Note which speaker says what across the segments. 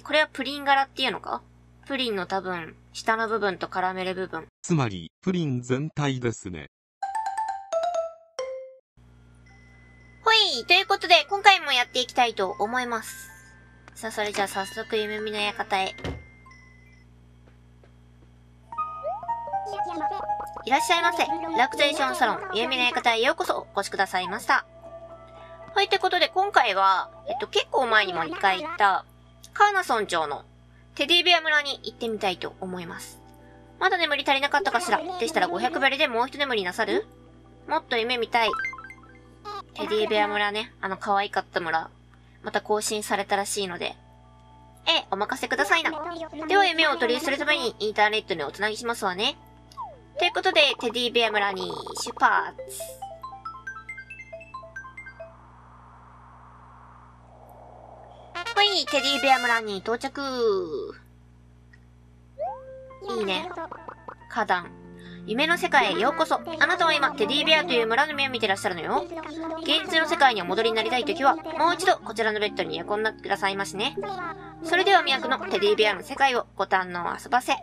Speaker 1: これはプリン柄っていうのか？プリンの多分、下の部分とカラメル部分。
Speaker 2: つまり、プリン全体ですね。
Speaker 1: ほい！ということで、今回もやっていきたいと思います。さあ、それじゃあ早速、夢見の館へ。いらっしゃいませ。リラクゼーションサロン、夢見の館へようこそお越しくださいました。はい、ということで、今回は、結構前にも2回行った、カーナソン町のテディベア村に行ってみたいと思います。まだ眠り足りなかったかしら？でしたら500ベリでもう一眠りなさる？もっと夢見たい。テディベア村ね、可愛かった村。また更新されたらしいので。お任せくださいな。では夢を取りするためにインターネットにおつなぎしますわね。ということで、テディベア村に出発。はい、テディベア村に到着。いいね。花壇。夢の世界へようこそ。あなたは今、テディベアという村の夢を見てらっしゃるのよ。現実の世界にお戻りになりたいときは、もう一度こちらのベッドに横になってくださいましね。それでは魅惑のテディベアの世界をご堪能遊ばせ。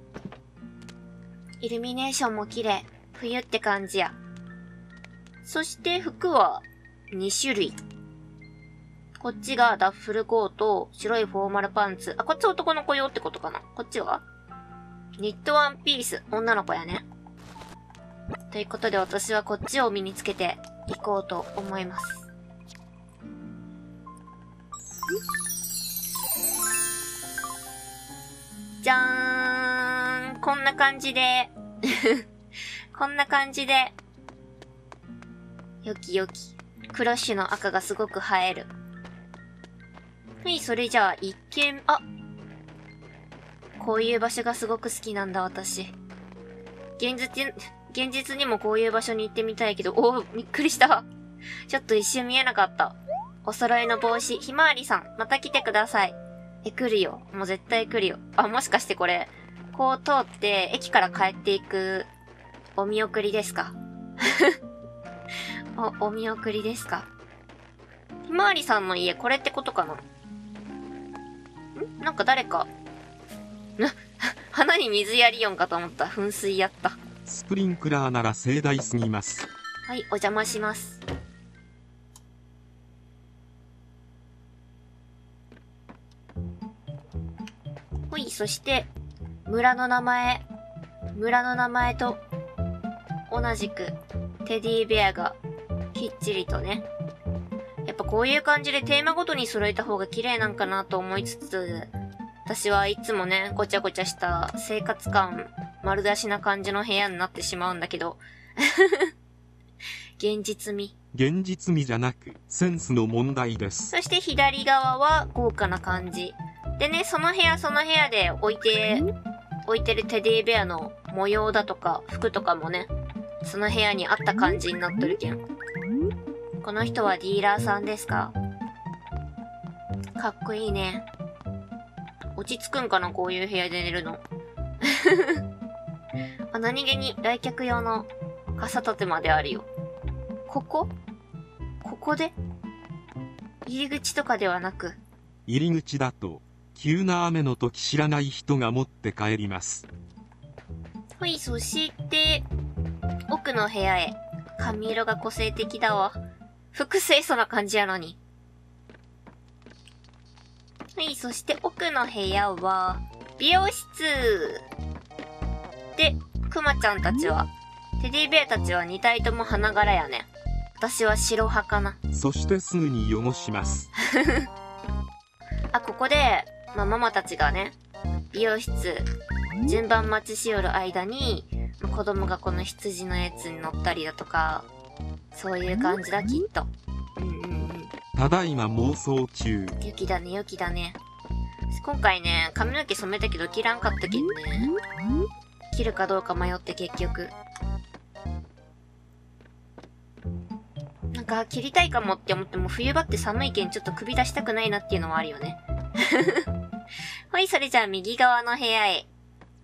Speaker 1: イルミネーションも綺麗。冬って感じや。そして服は2種類。こっちがダッフルコート、白いフォーマルパンツ。あ、こっち男の子用ってことかな。こっちはニットワンピース。女の子やね。ということで私はこっちを身につけていこうと思います。じゃーん。こんな感じでこんな感じでよきよきクラッシュの赤がすごく映える。はい、それじゃあ一見、こういう場所がすごく好きなんだ私。現実にもこういう場所に行ってみたいけど、びっくりした。ちょっと一瞬見えなかった。お揃いの帽子、ひまわりさん、また来てください。来るよ。もう絶対来るよ。もしかしてこれ、こう通って駅から帰っていく、お見送りですかお見送りですか？ひまわりさんの家、これってことかな？なんか誰か、花に水やりよんかと思った。噴水やった。
Speaker 2: スプリンクラーなら盛大すぎます。
Speaker 1: はい、お邪魔します。ほい、そして、村の名前と同じく、テディベアがきっちりとね。やっぱこういう感じでテーマごとに揃えた方が綺麗なんかなと思いつつ、私はいつもね、ごちゃごちゃした生活感丸出しな感じの部屋になってしまうんだけど。現実味
Speaker 2: じゃなく、センスの問題です。
Speaker 1: そして左側は豪華な感じ。でね、その部屋で置いてるテディベアの模様だとか服とかもね、その部屋に合った感じになっとるけん。この人はディーラーさんですか？かっこいいね。落ち着くんかな、こういう部屋で寝るの。何気に来客用の傘立てまであるよ。ここで入り口とかではなく。
Speaker 2: 入り口だと、急な雨の時知らない人が持って帰ります。
Speaker 1: はい、そして、奥の部屋へ。髪色が個性的だわ。服清楚な感じやのに。はい、そして奥の部屋は、美容室。で、クマちゃんたちは、テディベアたちは2体とも花柄やね。私は白派かな。
Speaker 2: そしてすぐに汚します。
Speaker 1: ここで、ママたちがね、美容室、順番待ちしよる間に、子供がこの羊のやつに乗ったりだとか、そういう感じだ、きっと。
Speaker 2: ただいま妄想中。
Speaker 1: 雪だね。今回ね、髪の毛染めたけど切らんかったけどね。切るかどうか迷って結局。なんか切りたいかもって思っても冬場って寒いけんちょっと首出したくないなっていうのもあるよね。はい、それじゃあ右側の部屋へ。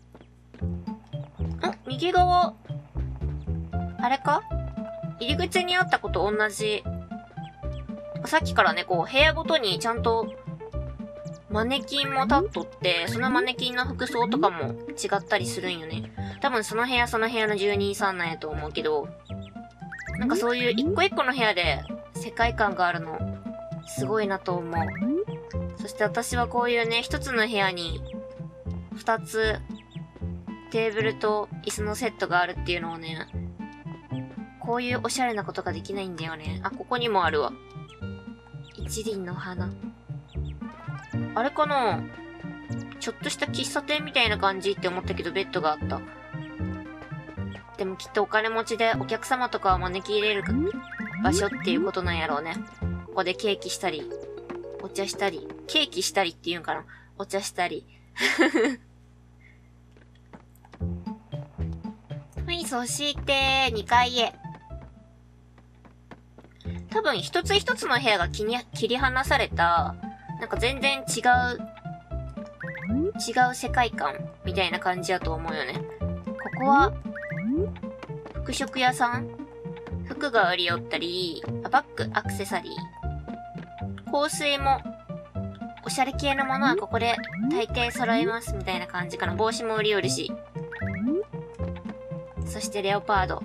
Speaker 1: 右側。あれか？入り口にあったこと同じ。さっきからね、こう部屋ごとにちゃんとマネキンも立っとって、そのマネキンの服装とかも違ったりするんよね。多分その部屋その部屋の住人さんなんやと思うけど、なんかそういう一個一個の部屋で世界観があるの、すごいなと思う。そして私はこういうね、一つの部屋に二つテーブルと椅子のセットがあるっていうのをね、こういうおしゃれなことができないんだよね。あ、ここにもあるわ。一輪の花。あれかな？ちょっとした喫茶店みたいな感じって思ったけどベッドがあった。でもきっとお金持ちでお客様とかを招き入れる場所っていうことなんやろうね。ここでケーキしたり、お茶したり、ケーキしたりっていうんかな？お茶したり。はい、そして2階へ。多分一つ一つの部屋が切り離された、なんか全然違う世界観みたいな感じやと思うよね。ここは、服飾屋さん？服が売り寄ったり、バッグ、アクセサリー。香水も、おしゃれ系のものはここで大抵揃いますみたいな感じかな。帽子も売り寄るし。そしてレオパード。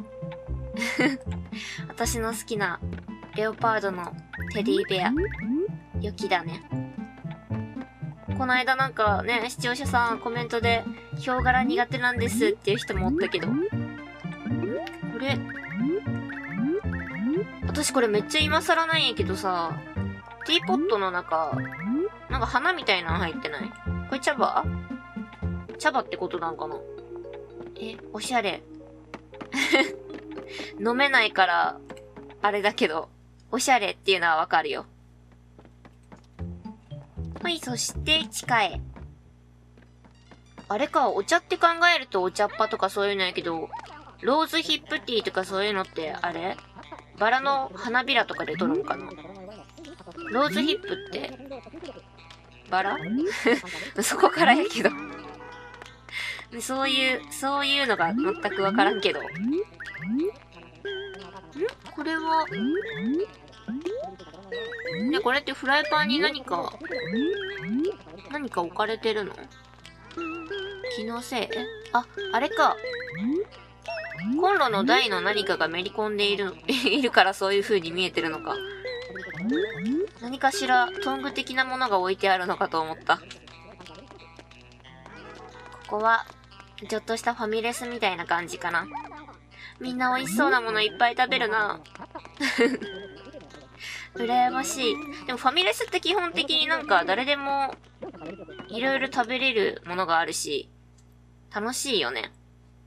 Speaker 1: 私の好きなレオパードのテディベア。良きだね。この間なんかね、視聴者さんコメントで、ヒョウ柄苦手なんですっていう人もおったけど。これ、私これめっちゃ今更なんやけどさ、ティーポットの中、なんか花みたいなの入ってない？これ茶葉？茶葉ってことなんかな？おしゃれ。飲めないから、あれだけど、おしゃれっていうのはわかるよ。はい、そして地下へ。あれか、お茶って考えるとお茶っ葉とかそういうのやけど、ローズヒップティーとかそういうのってあれ？バラの花びらとかで取るのかな？ローズヒップって、バラ？そこからやけど。そういうのが全くわからんけど。これは、ね、これってフライパンに何か置かれてるの？気のせい？あれか。コンロの台の何かがめり込んでいるからそういう風に見えてるのか。何かしらトング的なものが置いてあるのかと思った。ここは、ちょっとしたファミレスみたいな感じかな。みんな美味しそうなものいっぱい食べるな。羨ましい。でもファミレスって基本的になんか誰でもいろいろ食べれるものがあるし、楽しいよね。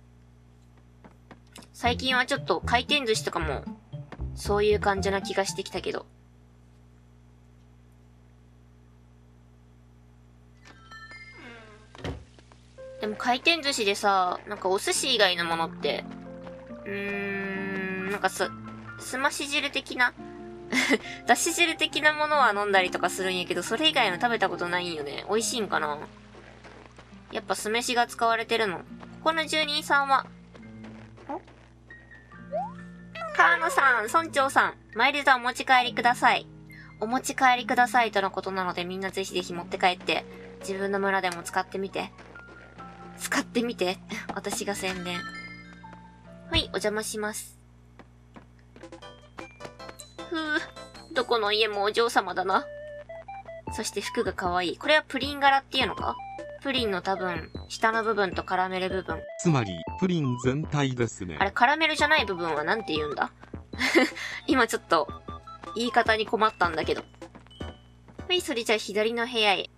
Speaker 1: 最近はちょっと回転寿司とかもそういう感じな気がしてきたけど。でも回転寿司でさ、なんかお寿司以外のものって、なんかすまし汁的なだし汁的なものは飲んだりとかするんやけど、それ以外の食べたことないんよね。美味しいんかな？やっぱ酢飯が使われてるの。ここの住人さんは、川野さん、村長さん、マイルドお持ち帰りください。お持ち帰りくださいとのことなので、みんなぜひぜひ持って帰って、自分の村でも使ってみて。私が宣伝。はい、お邪魔します。どこの家もお嬢様だな。そして服が可愛い。これはプリン柄っていうのか？プリンの多分、下の部分とカラメル部分。
Speaker 2: つまり、プリン全体ですね。
Speaker 1: あれ、カラメルじゃない部分はなんて言うんだ？今ちょっと、言い方に困ったんだけど。はい、それじゃあ左の部屋へ。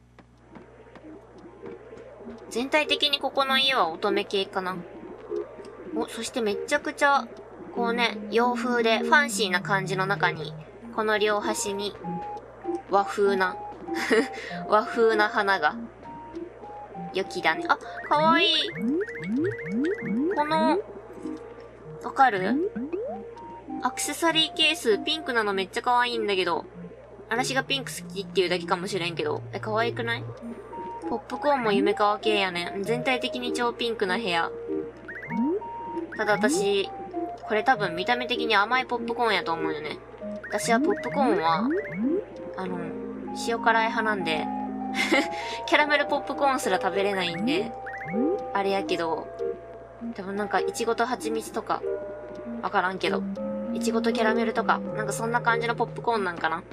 Speaker 1: 全体的にここの家は乙女系かな。そしてめちゃくちゃ、こうね、洋風でファンシーな感じの中に、この両端に、和風な花が、良きだね。あ、かわいい。この、わかる？アクセサリーケース、ピンクなのめっちゃかわいいんだけど、私がピンク好きっていうだけかもしれんけど、かわいくない？ポップコーンも夢かわ系やね。全体的に超ピンクな部屋。ただ私、これ多分見た目的に甘いポップコーンやと思うよね。私はポップコーンは、塩辛い派なんで、 キャラメルポップコーンすら食べれないんで、あれやけど、でもなんか、いちごと蜂蜜とか、わからんけど、いちごとキャラメルとか、なんかそんな感じのポップコーンなんかな。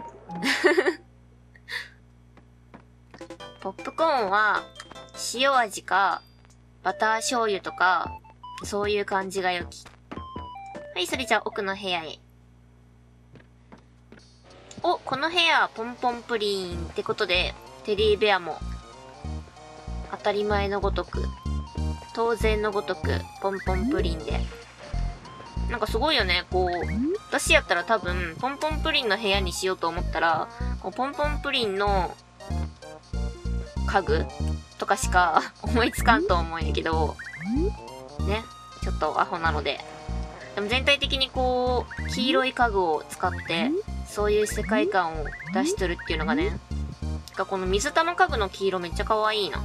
Speaker 1: ポップコーンは、塩味か、バター醤油とか、そういう感じが良き。はい、それじゃあ奥の部屋へ。お、この部屋、ポンポンプリンってことで、テディベアも、当たり前のごとく、当然のごとく、ポンポンプリンで。なんかすごいよね、こう、私やったら多分、ポンポンプリンの部屋にしようと思ったら、こうポンポンプリンの家具とかしか思いつかんと思うんやけど、ね、ちょっとアホなので。でも全体的にこう、黄色い家具を使って、そういう世界観を出しとるっていうのがね、この水玉家具の黄色めっちゃ可愛いな。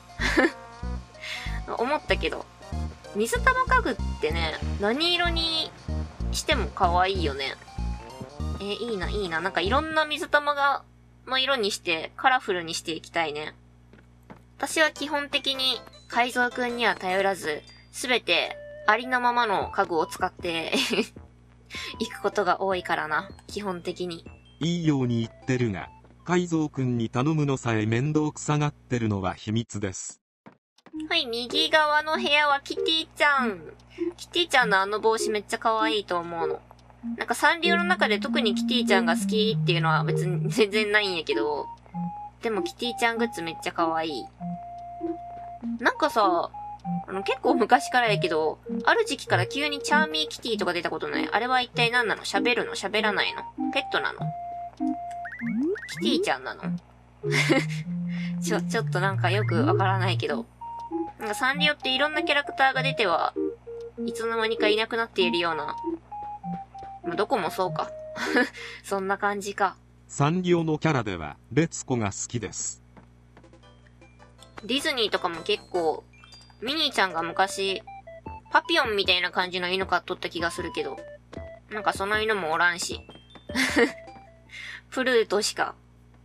Speaker 1: 思ったけど、水玉家具ってね、何色にしても可愛いよね。いいな、いいな。なんかいろんな水玉の色にして、カラフルにしていきたいね。私は基本的に海蔵くんには頼らず、すべてありのままの家具を使って行くことが多いからな、基本的に。
Speaker 2: いいように言ってるが、海蔵くんに頼むのさえ面倒くさがってるのは秘密です。
Speaker 1: はい、右側の部屋はキティちゃん。キティちゃんのあの帽子めっちゃ可愛いと思うの。なんかサンリオの中で特にキティちゃんが好きっていうのは別に全然ないんやけど、でもキティちゃんグッズめっちゃ可愛い。なんかさ、結構昔からやけど、ある時期から急にチャーミーキティとか出たことない？あれは一体何なの？喋るの？喋らないの？ペットなの？キティちゃんなの？ちょっとなんかよくわからないけど。なんかサンリオっていろんなキャラクターが出ては、いつの間にかいなくなっているような。まあ、どこもそうか。そんな感じか。
Speaker 2: サンリオのキャラでは、レツコが好きです。
Speaker 1: ディズニーとかも結構、ミニーちゃんが昔、パピヨンみたいな感じの犬飼っとった気がするけど、なんかその犬もおらんし。プルートしか。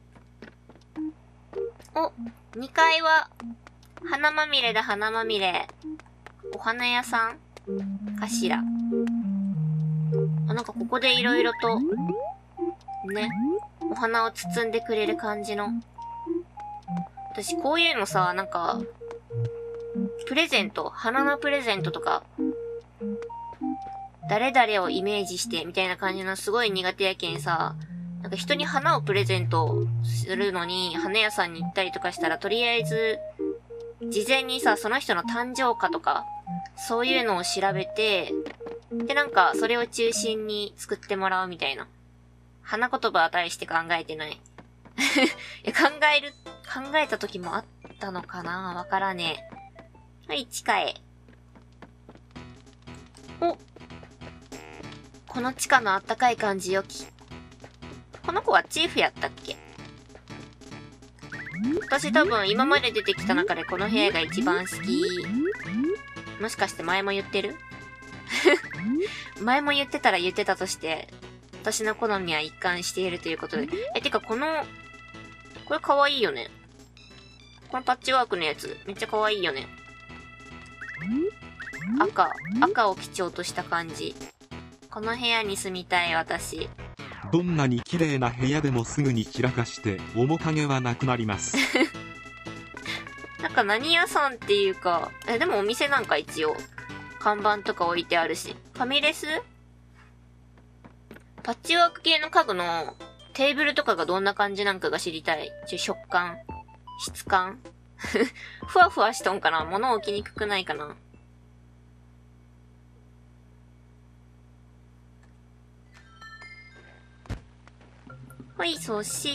Speaker 1: お、2階は、花まみれだ、花まみれ。お花屋さんかしら。あ、なんかここでいろいろと、ね、お花を包んでくれる感じの。私こういうのさ、なんか、プレゼント、花のプレゼントとか、誰々をイメージしてみたいな感じのすごい苦手やけんさ、なんか人に花をプレゼントするのに、花屋さんに行ったりとかしたら、とりあえず、事前にさ、その人の誕生花とか、そういうのを調べて、で、なんか、それを中心に作ってもらうみたいな。花言葉は大して考えてない。いや、考えた時もあったのかな？わからねえ。はい、地下へ。お！この地下のあったかい感じよき。この子はチーフやったっけ？私多分今まで出てきた中でこの部屋が一番好き。もしかして前も言ってる？前も言ってたら言ってたとして、私の好みは一貫しているということで。てかこれ可愛いよね。このパッチワークのやつ、めっちゃ可愛いよね。赤を基調とした感じ。この部屋に住みたい私。
Speaker 2: どんなに綺麗な部屋でもすぐに散らかして面影はなくなります。
Speaker 1: なんか何屋さんっていうか、でもお店なんか一応、看板とか置いてあるし。ファミレス？パッチワーク系の家具のテーブルとかがどんな感じなんかが知りたい。食感？質感？ふわふわしとんかな？物置きにくくないかな？はい、そして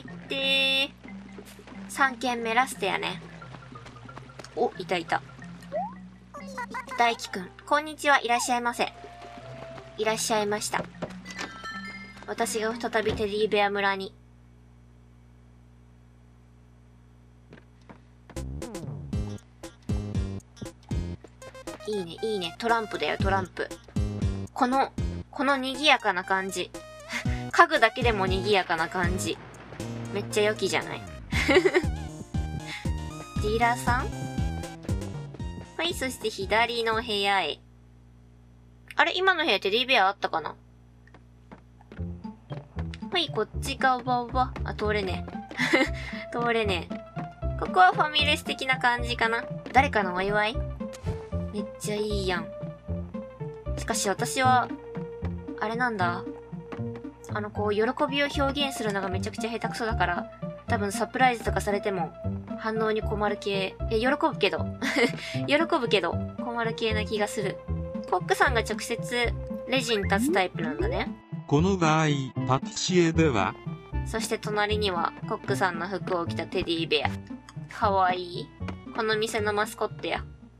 Speaker 1: 、3軒目ラストやね。お、いたいた。大輝くん、こんにちは、いらっしゃいませ。いらっしゃいました。私が再びテディベア村に。いいね、いいね。トランプだよ、トランプ。この賑やかな感じ。家具だけでも賑やかな感じ。めっちゃ良きじゃない？ ディーラーさん？はい、そして左の部屋へ。あれ、今の部屋テディベアあったかな？はい、こっち側は、あ、通れねえ。通れねえ。ここはファミレス的な感じかな。誰かのお祝い？めっちゃいいやん。しかし私は、あれなんだ。こう、喜びを表現するのがめちゃくちゃ下手くそだから、多分サプライズとかされても、反応に困る系。喜ぶけど。喜ぶけど、困る系な気がする。コックさんが直接、レジに立つタイプなんだね。
Speaker 2: この場合、パティシエでは、
Speaker 1: そして隣には、コックさんの服を着たテディベア。かわいい。この店のマスコットや。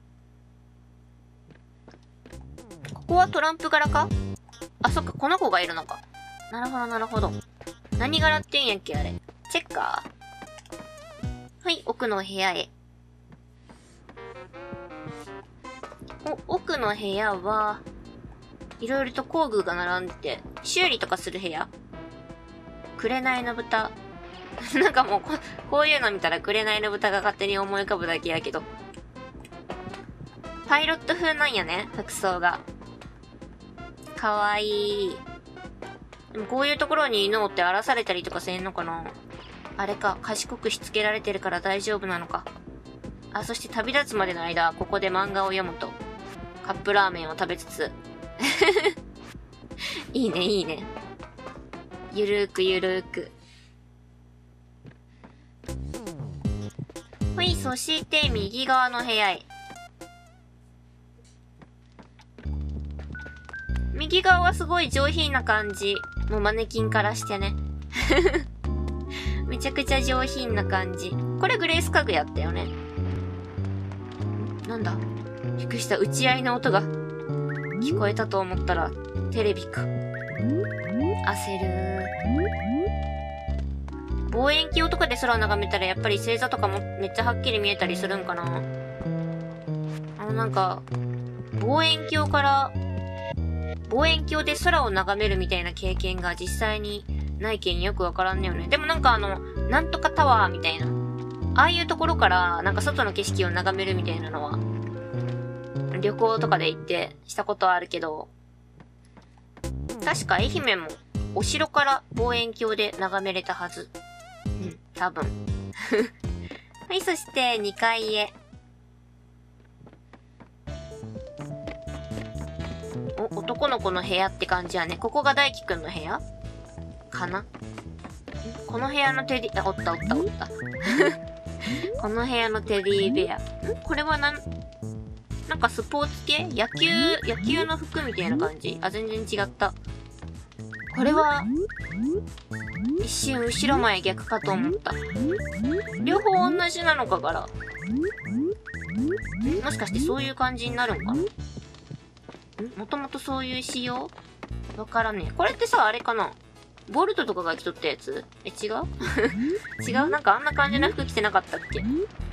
Speaker 1: ここはトランプ柄か？あ、そっか、この子がいるのか。なるほど、なるほど。何柄って言うんやっけ、あれ。チェッカー？はい、奥の部屋へ。奥の部屋は、いろいろと工具が並んでて、修理とかする部屋？紅の豚。なんかもうこういうの見たら紅の豚が勝手に思い浮かぶだけやけど。パイロット風なんやね、服装が。かわいい。でもこういうところに犬をって荒らされたりとかせんのかな？あれか、賢くしつけられてるから大丈夫なのか。あ、そして旅立つまでの間、ここで漫画を読むと、カップラーメンを食べつつ。いいね、いいね。ゆるーくゆるーく。はい、そして右側の部屋へ。右側はすごい上品な感じ。もうマネキンからしてね。めちゃくちゃ上品な感じ。これグレース家具やったよね。なんだ？びっくりした。打ち合いの音が聞こえたと思ったらテレビか。焦る。望遠鏡とかで空を眺めたらやっぱり星座とかもめっちゃはっきり見えたりするんかな。なんか望遠鏡で空を眺めるみたいな経験が実際にないけんよくわからんねよね。でもなんかなんとかタワーみたいな。ああいうところからなんか外の景色を眺めるみたいなのは、旅行とかで行ってしたことはあるけど、確か愛媛もお城から望遠鏡で眺めれたはず。うん、多分。はい、そして2階へ。男の子の部屋って感じやね。ここが大輝くんの部屋かな？この部屋のテディ、おった。この部屋のテディベア。これはなんかスポーツ系？野球の服みたいな感じ？あ、全然違った。これは、一瞬後ろ前逆かと思った。両方同じなのかから。もしかしてそういう感じになるんかな？もともとそういう仕様？わからんねえ。これってさ、あれかな？ボルトとかが着とったやつ？違う？違う？なんかあんな感じの服着てなかったっけ？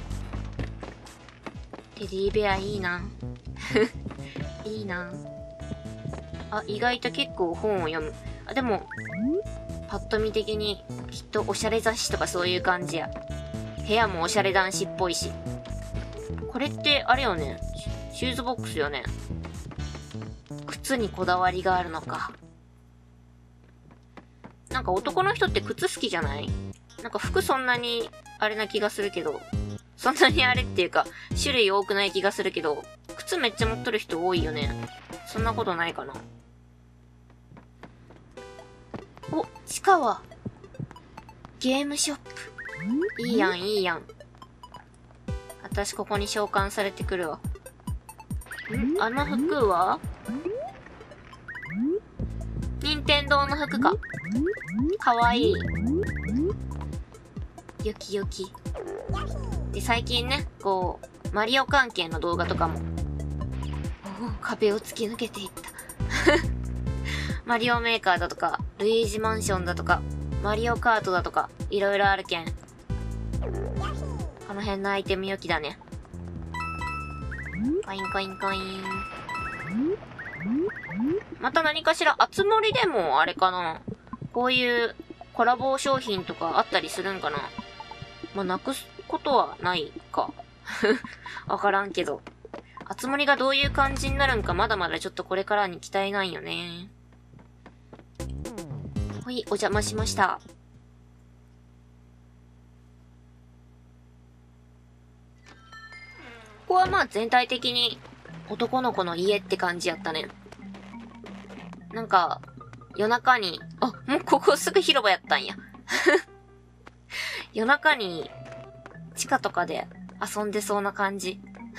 Speaker 1: テディベアいいな。いいな。あ、意外と結構本を読む。あ、でも、パッと見的にきっとおしゃれ雑誌とかそういう感じや。部屋もおしゃれ男子っぽいし。これってあれよね。シューズボックスよね。靴にこだわりがあるのか。なんか男の人って靴好きじゃない？なんか服そんなにあれな気がするけど、そんなにあれっていうか種類多くない気がするけど、靴めっちゃ持っとる人多いよね。そんなことないかな。お、地下はゲームショップ。いいやん、いいやん。私ここに召喚されてくるわ。あの服は任天堂の服か。かわいい。よきよき。で、最近ね、こう、マリオ関係の動画とかも、壁を突き抜けていった。マリオメーカーだとか、ルイージマンションだとか、マリオカートだとか、いろいろあるけん。この辺のアイテム良きだね。コインコインコイン。また何かしら、あつ森でもあれかな。こういうコラボ商品とかあったりするんかな。まあ、なくすことはないか。 わからんけど。あつ森がどういう感じになるんかまだまだちょっとこれからに期待ないよね。ほい、お邪魔しました。ここはまあ全体的に男の子の家って感じやったね。なんか、夜中に、あ、もうここすぐ広場やったんや。夜中に地下とかで遊んでそうな感じ。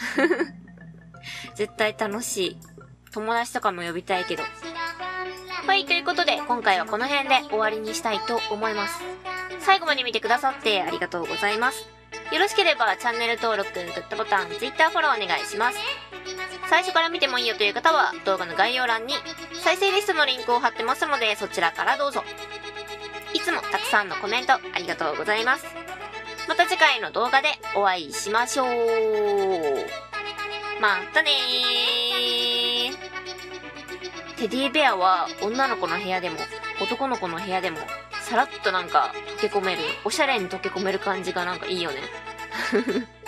Speaker 1: 絶対楽しい。友達とかも呼びたいけど。はい、ということで今回はこの辺で終わりにしたいと思います。最後まで見てくださってありがとうございます。よろしければチャンネル登録、グッドボタン、Twitter フォローお願いします。最初から見てもいいよという方は動画の概要欄に再生リストのリンクを貼ってますのでそちらからどうぞ。いつもたくさんのコメントありがとうございます。また次回の動画でお会いしましょう。またねー。テディベアは女の子の部屋でも男の子の部屋でもさらっとなんか溶け込める、おしゃれに溶け込める感じがなんかいいよね。